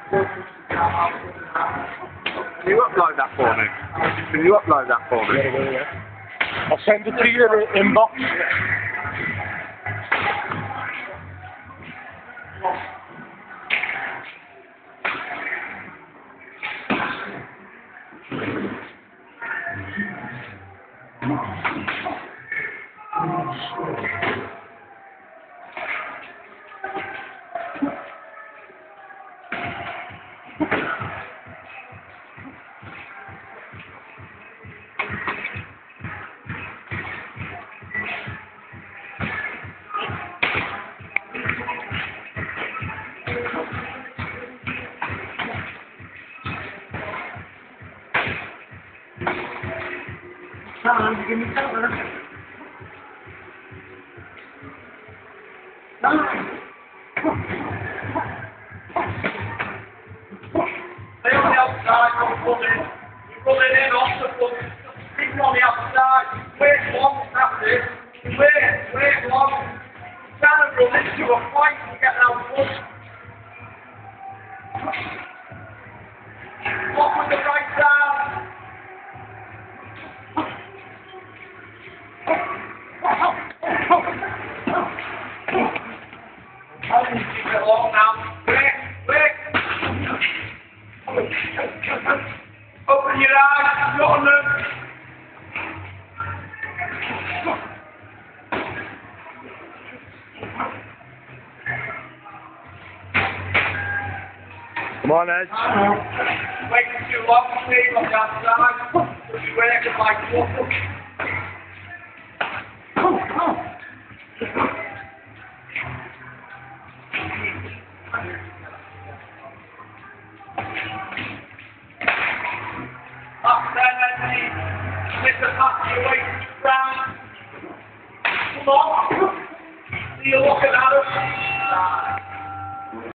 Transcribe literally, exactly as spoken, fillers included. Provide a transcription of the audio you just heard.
Can you upload that for me? Can you upload that for me? Yeah, yeah, yeah. I'll send it to you in the inbox. Come on, give me cover. Come on. Stay on the outside, don't pull in. You're running in off the foot. Keep on the outside. Wait long, that's it. Wait, wait long. Trying to run into a fight and get out foot. Walk with the right side. Keep it long now. Wait, wait. Open your eyes, not on them. Come on, Ed. Waiting too long, stay on the outside. Put your weight in like water. Up there, then, lift the back of your weight round. Come on. See you looking at us.